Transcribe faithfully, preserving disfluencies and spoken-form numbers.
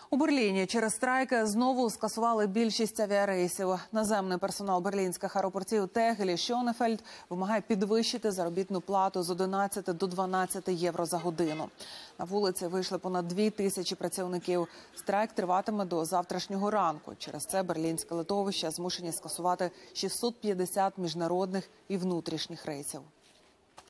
У Берліні через страйки знову скасували більшість авіарейсів. Наземний персонал берлінських аеропортів Тегель і Шьонефельд вимагає підвищити заробітну плату з одинадцяти до дванадцяти євро за годину. На вулиці вийшли понад дві тисячі працівників. Страйк триватиме до завтрашнього ранку. Через це берлінське литовище змушені скасувати шістсот п'ятдесят міжнародних і внутрішніх рейсів.